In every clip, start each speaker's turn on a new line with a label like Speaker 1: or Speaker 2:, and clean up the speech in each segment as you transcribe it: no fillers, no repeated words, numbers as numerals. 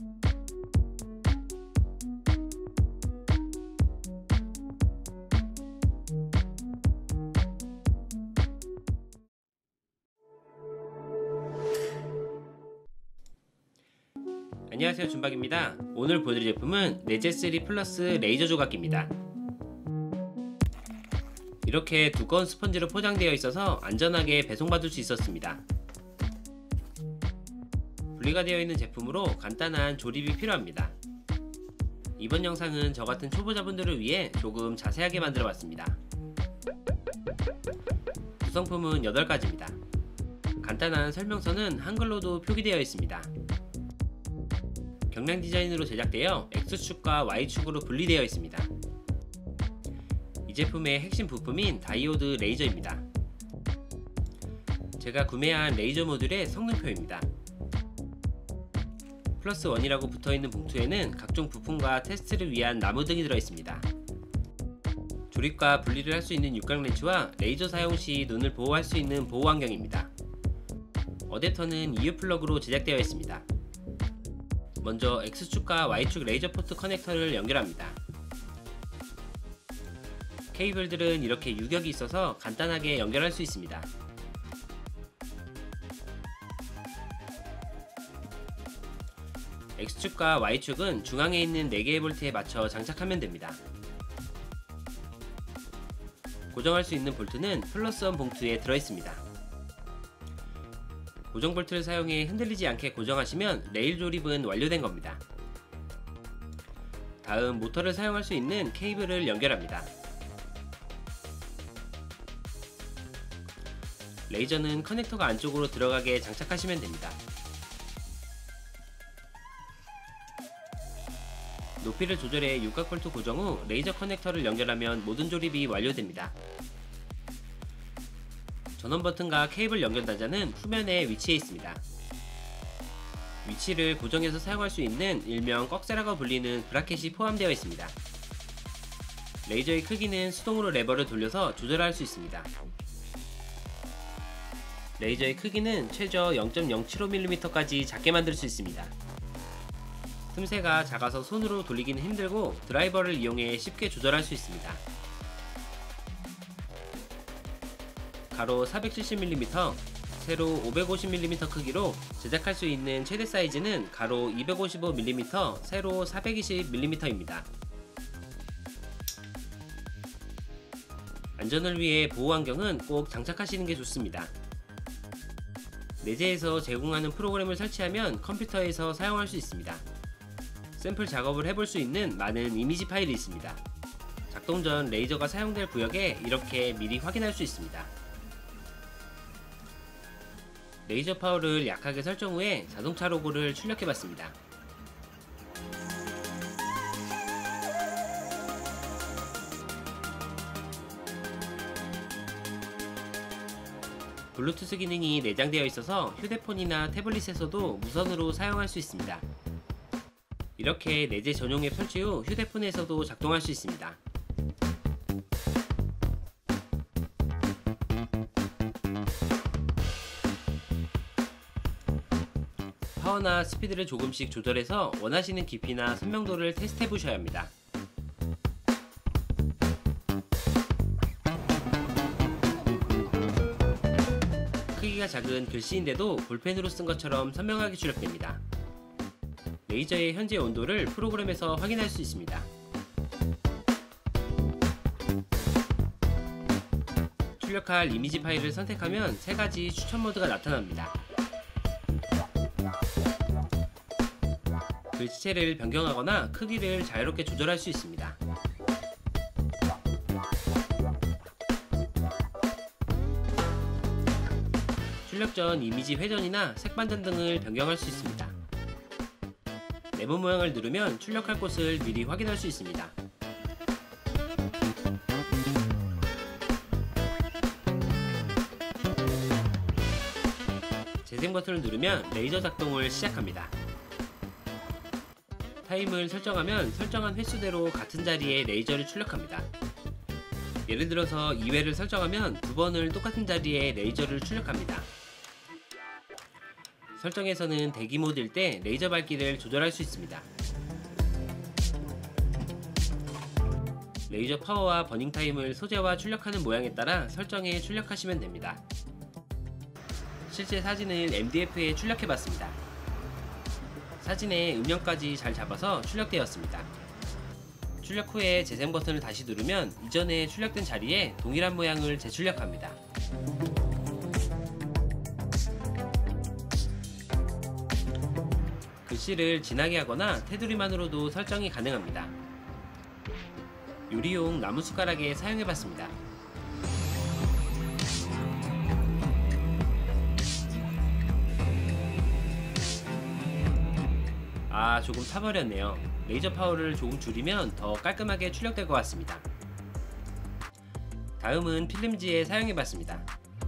Speaker 1: 안녕하세요, 준박입니다. 오늘 보여드릴 제품은 네제3 플러스 레이저 조각기입니다. 이렇게 두꺼운 스펀지로 포장되어 있어서 안전하게 배송받을 수 있었습니다. 분리가 되어 있는 제품으로 간단한 조립이 필요합니다. 이번 영상은 저같은 초보자분들을 위해 조금 자세하게 만들어 봤습니다. 구성품은 8가지입니다. 간단한 설명서는 한글로도 표기되어 있습니다. 경량 디자인으로 제작되어 X축과 Y축으로 분리되어 있습니다. 이 제품의 핵심 부품인 다이오드 레이저입니다. 제가 구매한 레이저 모듈의 성능표입니다. 플러스 1이라고 붙어있는 봉투에는 각종 부품과 테스트를 위한 나무 등이 들어있습니다. 조립과 분리를 할 수 있는 육각 렌치와 레이저 사용 시 눈을 보호할 수 있는 보호 환경입니다. 어댑터는 EU 플러그로 제작되어 있습니다. 먼저 X축과 Y축 레이저 포트 커넥터를 연결합니다. 케이블들은 이렇게 유격이 있어서 간단하게 연결할 수 있습니다. X축과 Y축은 중앙에 있는 4개의 볼트에 맞춰 장착하면 됩니다. 고정할 수 있는 볼트는 플러스 1 봉투에 들어있습니다. 고정 볼트를 사용해 흔들리지 않게 고정하시면 레일 조립은 완료된 겁니다. 다음 모터를 사용할 수 있는 케이블을 연결합니다. 레이저는 커넥터가 안쪽으로 들어가게 장착하시면 됩니다. 높이를 조절해 육각 볼트 고정 후 레이저 커넥터를 연결하면 모든 조립이 완료됩니다. 전원 버튼과 케이블 연결 단자는 후면에 위치해 있습니다. 위치를 고정해서 사용할 수 있는 일명 꺽쇠라고 불리는 브라켓이 포함되어 있습니다. 레이저의 크기는 수동으로 레버를 돌려서 조절할 수 있습니다. 레이저의 크기는 최저 0.075mm까지 작게 만들 수 있습니다. 틈새가 작아서 손으로 돌리기는 힘들고 드라이버를 이용해 쉽게 조절할 수 있습니다. 가로 470mm, 세로 550mm 크기로 제작할 수 있는 최대 사이즈는 가로 255mm, 세로 420mm입니다. 안전을 위해 보호 환경은 꼭 장착하시는 게 좋습니다. 네제에서 제공하는 프로그램을 설치하면 컴퓨터에서 사용할 수 있습니다. 샘플 작업을 해볼 수 있는 많은 이미지 파일이 있습니다. 작동 전 레이저가 사용될 구역에 이렇게 미리 확인할 수 있습니다. 레이저 파워를 약하게 설정 후에 자동차 로고를 출력해봤습니다. 블루투스 기능이 내장되어 있어서 휴대폰이나 태블릿에서도 무선으로 사용할 수 있습니다. 이렇게 네제 전용 앱 설치 후 휴대폰에서도 작동할 수 있습니다. 파워나 스피드를 조금씩 조절해서 원하시는 깊이나 선명도를 테스트해 보셔야 합니다. 크기가 작은 글씨인데도 볼펜으로 쓴 것처럼 선명하게 출력됩니다. 레이저의 현재 온도를 프로그램에서 확인할 수 있습니다. 출력할 이미지 파일을 선택하면 3가지 추천 모드가 나타납니다. 글씨체를 변경하거나 크기를 자유롭게 조절할 수 있습니다. 출력 전 이미지 회전이나 색반전 등을 변경할 수 있습니다. 네모 모양을 누르면 출력할 곳을 미리 확인할 수 있습니다. 재생 버튼을 누르면 레이저 작동을 시작합니다. 타임을 설정하면 설정한 횟수대로 같은 자리에 레이저를 출력합니다. 예를 들어서 2회를 설정하면 2번을 똑같은 자리에 레이저를 출력합니다. 설정에서는 대기 모드일 때 레이저 밝기를 조절할 수 있습니다. 레이저 파워와 버닝 타임을 소재와 출력하는 모양에 따라 설정해 출력하시면 됩니다. 실제 사진을 MDF에 출력해봤습니다. 사진에 음영까지 잘 잡아서 출력되었습니다. 출력 후에 재생 버튼을 다시 누르면 이전에 출력된 자리에 동일한 모양을 재출력합니다. 글씨를 진하게 하거나 테두리만으로도 설정이 가능합니다. 요리용 나무 숟가락에 사용해봤습니다. 조금 타버렸네요. 레이저 파워를 조금 줄이면 더 깔끔하게 출력될 것 같습니다. 다음은 필름지에 사용해봤습니다.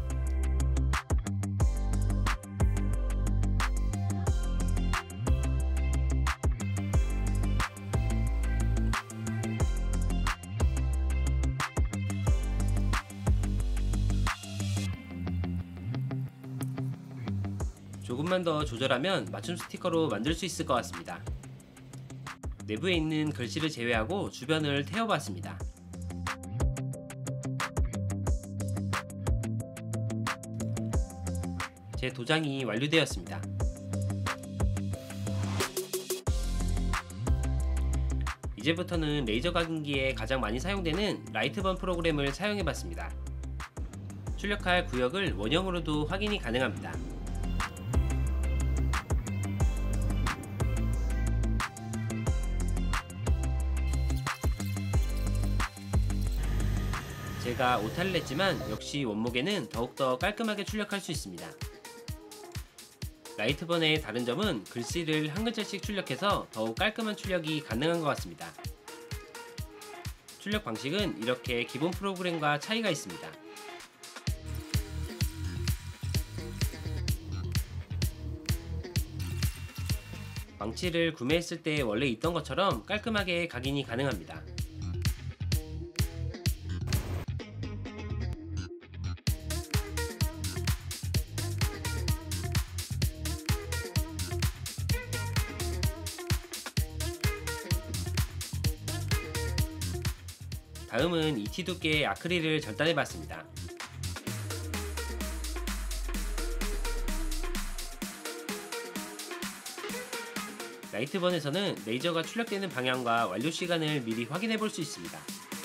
Speaker 1: 조금만 더 조절하면 맞춤 스티커로 만들 수 있을 것 같습니다. 내부에 있는 글씨를 제외하고 주변을 태워봤습니다. 제 도장이 완료되었습니다. 이제부터는 레이저 각인기에 가장 많이 사용되는 라이트번 프로그램을 사용해봤습니다. 출력할 구역을 원형으로도 확인이 가능합니다. 제가 오타를 냈지만 역시 원목에는 더욱더 깔끔하게 출력할 수 있습니다. 라이트번의 다른 점은 글씨를 한 글자씩 출력해서 더욱 깔끔한 출력이 가능한 것 같습니다. 출력 방식은 이렇게 기본 프로그램과 차이가 있습니다. 망치를 구매했을 때 원래 있던 것처럼 깔끔하게 각인이 가능합니다. 다음은 ET 두께의 아크릴을 절단해봤습니다. 라이트번에서는 레이저가 출력되는 방향과 완료 시간을 미리 확인해 볼 수 있습니다.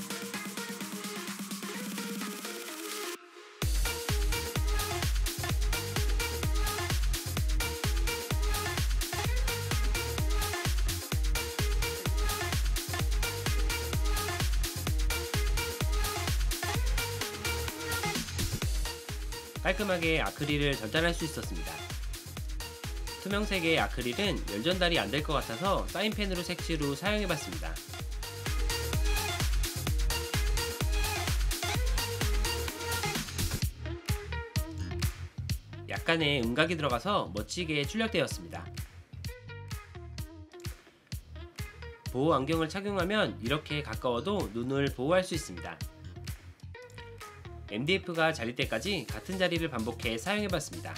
Speaker 1: 깔끔하게 아크릴을 절단할 수 있었습니다. 투명색의 아크릴은 열 전달이 안 될 것 같아서 사인펜으로 색칠 후 사용해봤습니다. 약간의 음각이 들어가서 멋지게 출력되었습니다. 보호 안경을 착용하면 이렇게 가까워도 눈을 보호할 수 있습니다. MDF가 잘릴 때까지 같은 자리를 반복해 사용해봤습니다.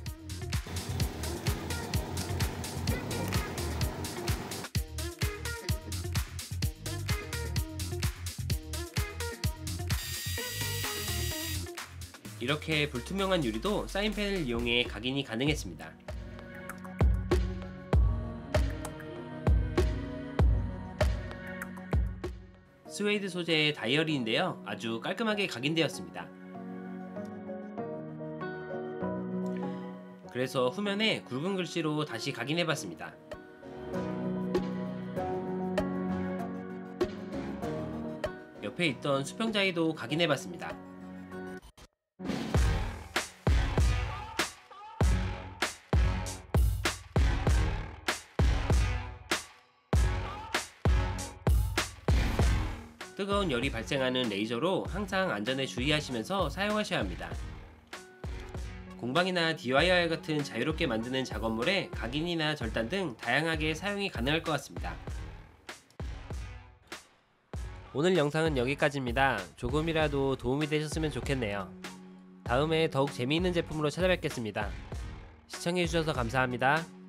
Speaker 1: 이렇게 불투명한 유리도 사인펜을 이용해 각인이 가능했습니다. 스웨이드 소재의 다이어리인데요, 아주 깔끔하게 각인되었습니다. 그래서 후면에 굵은 글씨로 다시 각인해봤습니다. 옆에 있던 수평자위도 각인해봤습니다. 뜨거운 열이 발생하는 레이저로 항상 안전에 주의하시면서 사용하셔야 합니다. 공방이나 DIY 같은 자유롭게 만드는 작업물에 각인이나 절단 등 다양하게 사용이 가능할 것 같습니다. 오늘 영상은 여기까지입니다. 조금이라도 도움이 되셨으면 좋겠네요. 다음에 더욱 재미있는 제품으로 찾아뵙겠습니다. 시청해주셔서 감사합니다.